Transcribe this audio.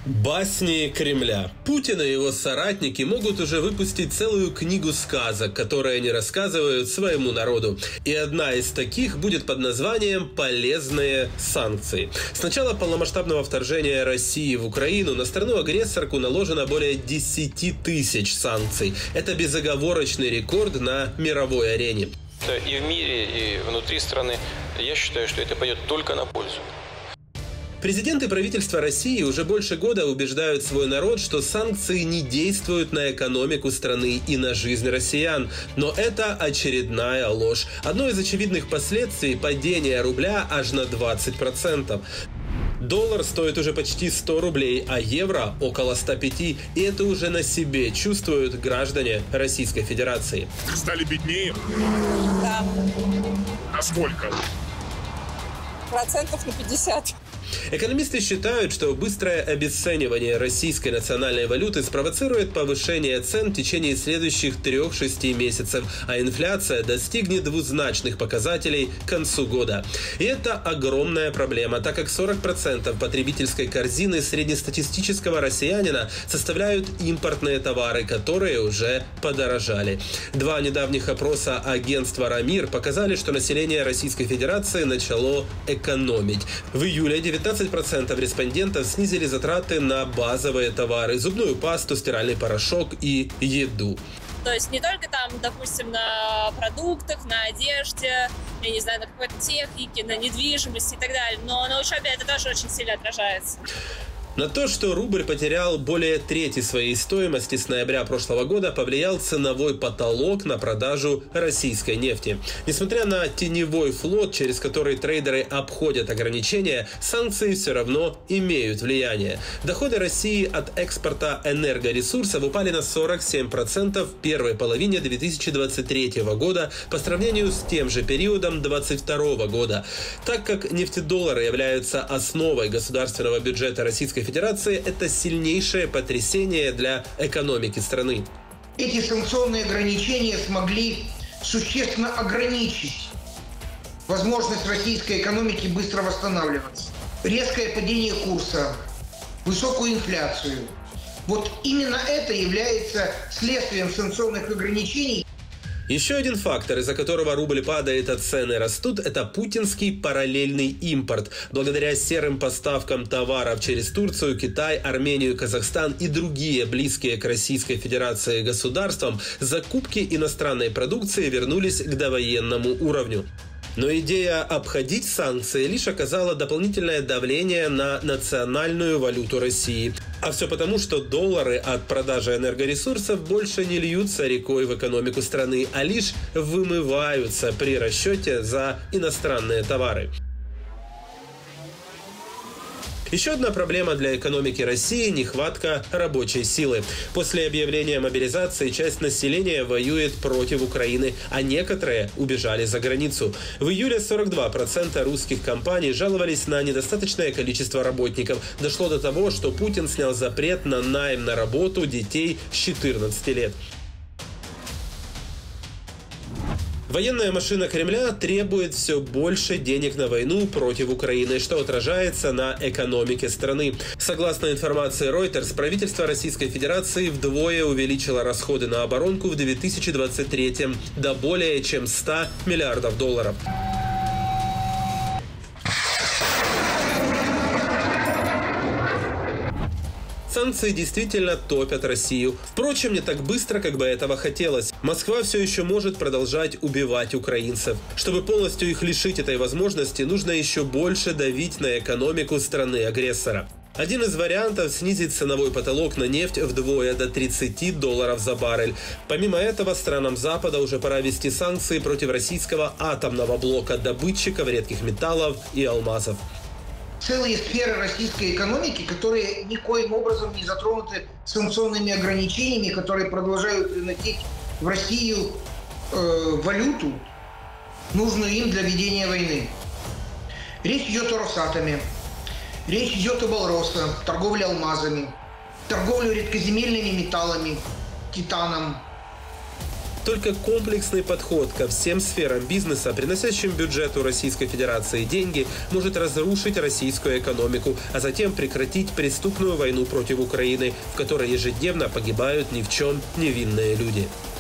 Басни Кремля. Путин и его соратники могут уже выпустить целую книгу сказок, которые они рассказывают своему народу. И одна из таких будет под названием «Полезные санкции». С начала полномасштабного вторжения России в Украину на страну-агрессорку наложено более 10 тысяч санкций. Это безоговорочный рекорд на мировой арене. И в мире, и внутри страны, я считаю, что это пойдет только на пользу. Президент и правительство России уже больше года убеждают свой народ, что санкции не действуют на экономику страны и на жизнь россиян. Но это очередная ложь. Одно из очевидных последствий – падение рубля аж на 20%. Доллар стоит уже почти 100 рублей, а евро – около 105. И это уже на себе чувствуют граждане Российской Федерации. Стали беднее? Да. А сколько? 50%. Экономисты считают, что быстрое обесценивание российской национальной валюты спровоцирует повышение цен в течение следующих 3-6 месяцев, а инфляция достигнет двузначных показателей к концу года. И это огромная проблема, так как 40% потребительской корзины среднестатистического россиянина составляют импортные товары, которые уже подорожали. Два недавних опроса агентства «Рамир» показали, что население Российской Федерации начало экономить. В июле 19% респондентов снизили затраты на базовые товары – зубную пасту, стиральный порошок и еду. То есть не только там, допустим, на продуктах, на одежде, я не знаю, на какой-то технике, на недвижимости и так далее, но на учебе это тоже очень сильно отражается. На то, что рубль потерял более трети своей стоимости с ноября прошлого года, повлиял ценовой потолок на продажу российской нефти. Несмотря на теневой флот, через который трейдеры обходят ограничения, санкции все равно имеют влияние. Доходы России от экспорта энергоресурсов упали на 47% в первой половине 2023 года по сравнению с тем же периодом 2022 года. Так как нефтедоллары являются основой государственного бюджета Российской Федерации, это сильнейшее потрясение для экономики страны. Эти санкционные ограничения смогли существенно ограничить возможность российской экономики быстро восстанавливаться. Резкое падение курса, высокую инфляцию. Вот именно это является следствием санкционных ограничений. Еще один фактор, из-за которого рубль падает, а цены растут, это путинский параллельный импорт. Благодаря серым поставкам товаров через Турцию, Китай, Армению, Казахстан и другие близкие к Российской Федерации государствам, закупки иностранной продукции вернулись к довоенному уровню. Но идея обходить санкции лишь оказала дополнительное давление на национальную валюту России. А все потому, что доллары от продажи энергоресурсов больше не льются рекой в экономику страны, а лишь вымываются при расчете за иностранные товары. Еще одна проблема для экономики России – нехватка рабочей силы. После объявления мобилизации часть населения воюет против Украины, а некоторые убежали за границу. В июле 42% русских компаний жаловались на недостаточное количество работников. Дошло до того, что Путин снял запрет на найм на работу детей с 14 лет. Военная машина Кремля требует все больше денег на войну против Украины, что отражается на экономике страны. Согласно информации Reuters, правительство Российской Федерации вдвое увеличило расходы на оборонку в 2023 до более чем 100 миллиардов долларов. Санкции действительно топят Россию. Впрочем, не так быстро, как бы этого хотелось. Москва все еще может продолжать убивать украинцев. Чтобы полностью их лишить этой возможности, нужно еще больше давить на экономику страны-агрессора. Один из вариантов – снизить ценовой потолок на нефть вдвое до $30 за баррель. Помимо этого, странам Запада уже пора ввести санкции против российского атомного блока, добытчиков редких металлов и алмазов. Целые сферы российской экономики, которые никоим образом не затронуты санкционными ограничениями, которые продолжают приносить в Россию валюту, нужную им для ведения войны. Речь идет о Росатоме, речь идет об Алроса, торговле алмазами, торговле редкоземельными металлами, титаном, Только комплексный подход ко всем сферам бизнеса, приносящим бюджету Российской Федерации деньги, может разрушить российскую экономику, а затем прекратить преступную войну против Украины, в которой ежедневно погибают ни в чем невинные люди.